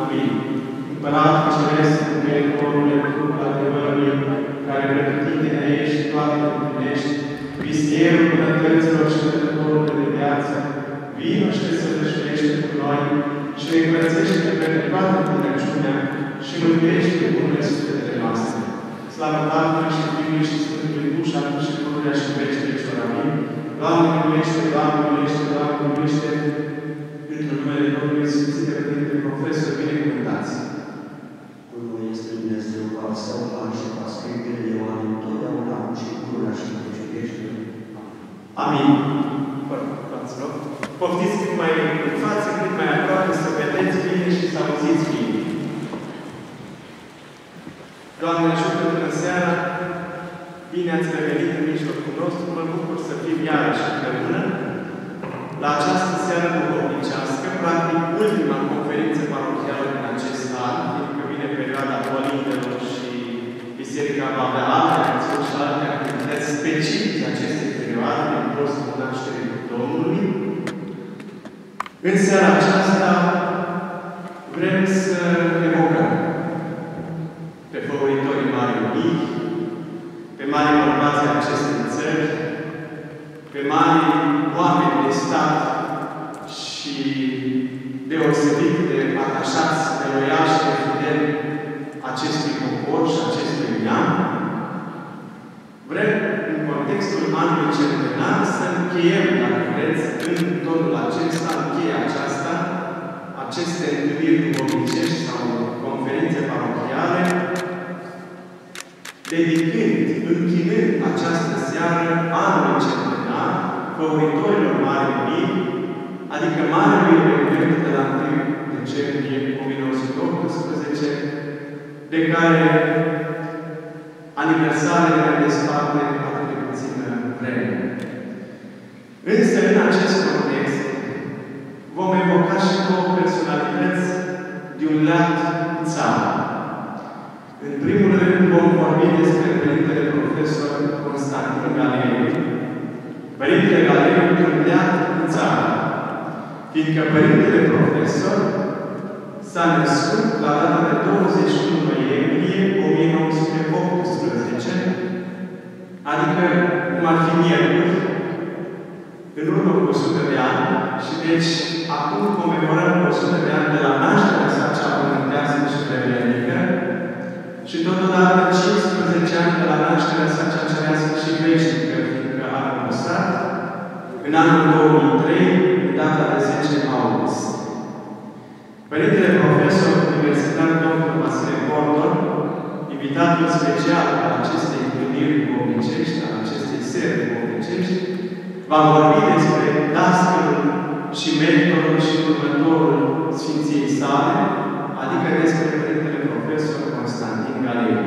Amin. Împăratul Ceresc, Meritorule, Trupul adevărului, care pretutindene ești, toate împlinești, vistierul bunătăților și dătătorul de viață, vino și te săvârșește cu noi și ne învățește pe toată bunăciunea și mântuiește bunele sufletele noastre. Slavă Tatălui și Fiului și Sfântului Duh și acum și pururea și veci vecilor. Amin. Doamne miluiește, Doamne miluiește, Doamne miluiește, într-un numele Domnului Sfințite Părinte Profesor, binecuvântați. Bunul este Dumnezeu, al Său, al și al Sfântului Ioan, întotdeauna și pururea și veci vecilor. Amin. Fraților, poftiți cât mai în față, cât mai aproape, să vedeți bine și să auziți bine. Doamne, ajută până seara. Bine ați revenit în mijlocul nostru. Mă bucur să fim iarăși împreună la această seară duhovnicească, practic ultima conferință parohială din acest an, fiindcă vine perioada Colindelor și Biserica va avea alte acțiuni și alte activități specifice acestei perioade, din postul nașterii Domnului. În seara aceasta vrem să evocăm pe favoritorii Marii Unii, pe mari bărbați ai acestei țări, pe mari oameni de stat și deosebit de atașați, de loiali și de fideli acestui popor și acestui neam. Vrem, în contextul anului centenar, să încheiem, dacă vreți, în tonul acesta, încheia aceasta, aceste întâlniri duhovnicești sau conferințe parohiale, dedicând, închinând această seară anului centenar favoritorilor Marii Unii, adică Marelui eveniment de la 1 decembrie 1918, de care aniversarea ne desparte atât de puțină vreme. Însă, în acest context, vom evoca și două personalități de un lat țară. În primul rând, vom vorbi despre Părintele Profesor Constantin Galeriu. Părintele Galeriu, un lat țară, fiindcă Părintele Profesor s-a născut la data de 21 noiembrie 1918, adică, cum ar fi miercuri, în urmă cu 100 de ani, și deci acum comemorăm 100 de ani de la nașterea sa cea pământească și vremelnică și totodată 15 ani de la nașterea sa cea cerească și veșnică, fiindcă a rămăsat în anul 2003, în data de 10 august. Părintele Profesor Universitar Dr. Vasile Bordor, invitatul special al acestei întâlniri duhovnicești, al acestei seri duhovnicești, va vorbi despre dascălul și mentorul și următorul Sfinției sale, adică despre Părintele Profesor Constantin Galeriu.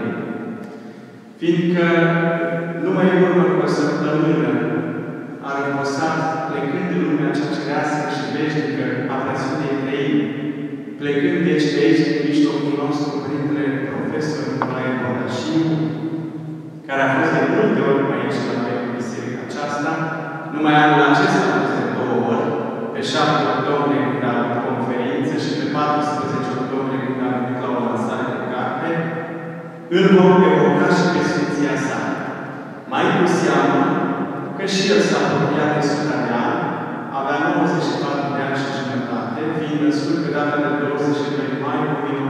Fiindcă numai în urmă cu o săptămână a răposat, plecând în lumea cea cerească și veșnică a Preasfintei Treimi, plecând deci de aici, din mijlocul nostru, Părintele Profesor Nicolae Bordășiu, care a fost de multe ori aici la biserica aceasta, numai anul acesta a fost de 2 ori, pe 7 octombrie când a avut conferință și pe 14 octombrie când a venit la o lansare de carte, îl vom evoca și pe Sfinția sa. Mai cu seamă că și el s-a apropiat de 100 de ani, avea 94 de ani și jumătate, fiind născut pe data de 22 mai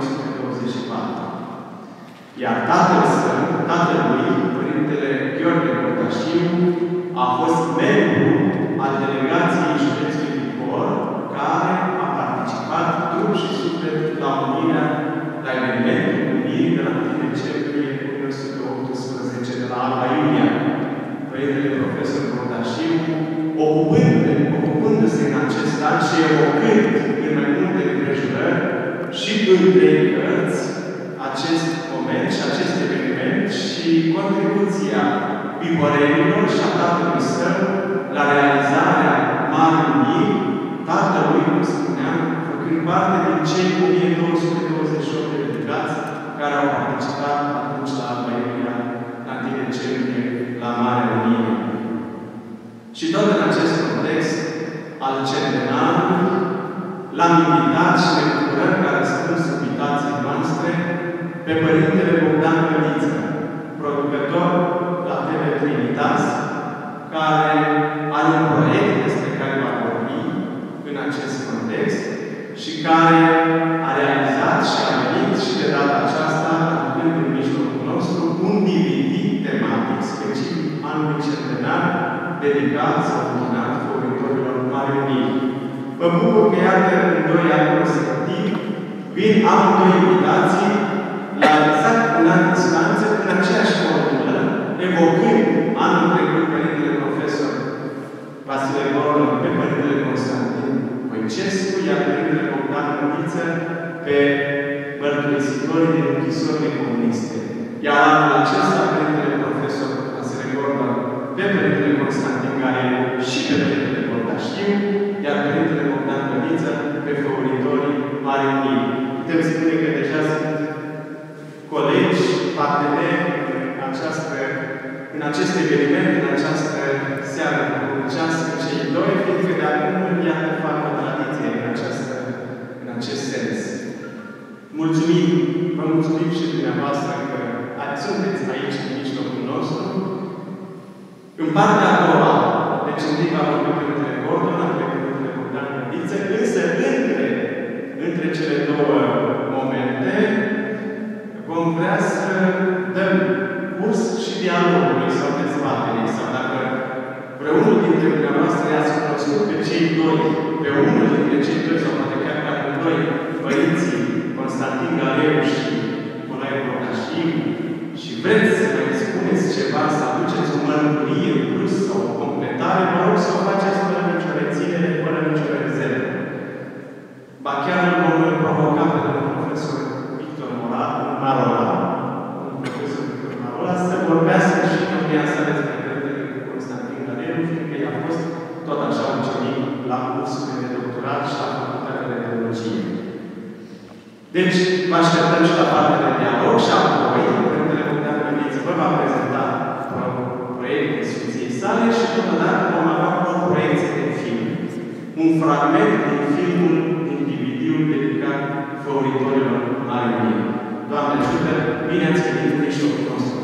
1924. Iar tatăl său, tatălui, Părintele Gheorghe Bordășiu, a fost membru al delegației județului Bihor, care a participat trup și suflet la unirea, la evenimentul unirii de la 1 decembrie 1918 de la Alba Iulia. Părintele Profesor Bordășiu, ocupându-se în acest an și evocând în mai multe împrejurări și între cărți acest moment și acest eveniment și contribuția bihorenilor și a tatălui său la realizarea Marii Uniri, tatălui, cum spuneam, făcând parte din cei 1228 de delegați care au participat atunci la Alba Iulia, la 1 decembrie, la Marea Unire. Și tot în acest context al centenarului, l-am invitat și ne bucurăm că a răspuns invitației noastre pe Părintele Bogdan Găliță, producător la TV Trinitas, care are un proiect despre care va vorbi în acest context și care a realizat și a venit și de data aceasta, aducând în mijlocul nostru, un DVD tematic specific anului centenar dedicat sau închinat făuritorilor Mari Uniri. Mă bucur că, iată, în 2 ani consecutivi, vin amândoi invitații la exact un an distanță, în aceeași formulă, evocând anul trecut Părintele Profesor Vasile Gorlă pe Părintele Constantin Voicescu, iar Părintele Bogdan Găliță pe mărturisitorii din închisorile comuniste. Iar anul acesta, Părintele Profesor Vasile Gorlă pe Părintele Constantin Gariu și pe Părintele Bordaștiu, iar Părintele Bogdan Găliță pe făuritorii Mari Uniri. Putem spune că deja sunt colegi, parteneri în acest eveniment, în această seară duhovnicească, cei doi, fiindcă de acum, iată, fac o tradiție în acest sens. Mulțumim, vă mulțumim și dumneavoastră că sunteți aici în mijlocul nostru. În partea a doua, deci întâi va vorbi Părintele Gordon, apoi Părintele Bogdan Găliță, însă între cele două momente vom vrea să dăm curs și dialogului sau dezbaterii, sau dacă vreunul dintre dumneavoastră i-ați cunoscut pe cei doi, pe unul dintre cei doi, sau poate chiar pe amândoi, părinții Constantin Gariu și Nicolae Bordaștiu, și vreți să vă spuneți ceva, să aduceți o mărturie în plus sau o completare, vă rog să o faceți fără nicio reținere, fără nicio rezervă. Ba chiar îl vom provoca pe domnul profesor Victor Marola, să vorbească și domnia sa despre Părintele Constantin Gariu, fiindcă i-a fost tot așa ucenic la cursurile de doctorat și la facultatea de teologie. Deci, vă așteptăm și la partea de dialog și apoi, Părintele Bogdan Găliță vă va prezenta proiectul Sfinției sale și totodată vom avea o proiecție de film. Un fragment din filmul, din DVD-ul dedicat făuritorilor Mari Uniri. Doamne ajută, bine ați venit în mijlocul nostru!